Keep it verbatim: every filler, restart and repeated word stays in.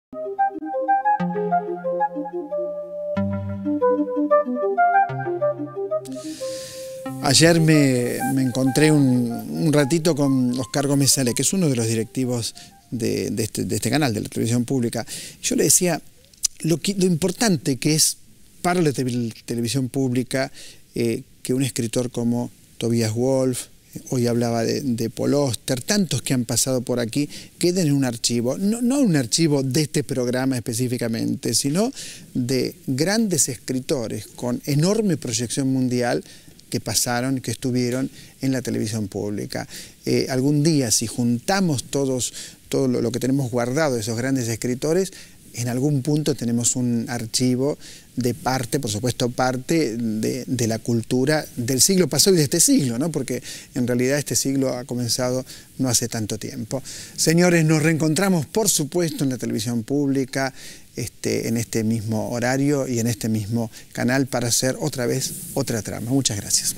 Ayer me, me encontré un, un ratito con Oscar Gómez Sale, que es uno de los directivos de, de, este, de este canal, de la televisión pública. Yo le decía lo, que, lo importante que es para la te televisión pública eh, que un escritor como Tobias Wolff, hoy hablaba de, de Paul Auster, tantos que han pasado por aquí, queden en un archivo, no, no un archivo de este programa específicamente, sino de grandes escritores con enorme proyección mundial que pasaron, que estuvieron en la televisión pública. Eh, algún día, si juntamos todos, todo lo, lo que tenemos guardado de esos grandes escritores, en algún punto tenemos un archivo de parte, por supuesto parte de, de la cultura del siglo pasado y de este siglo, ¿no? Porque en realidad este siglo ha comenzado no hace tanto tiempo. Señores, nos reencontramos por supuesto en la televisión pública, este, en este mismo horario y en este mismo canal para hacer otra vez otra trama. Muchas gracias.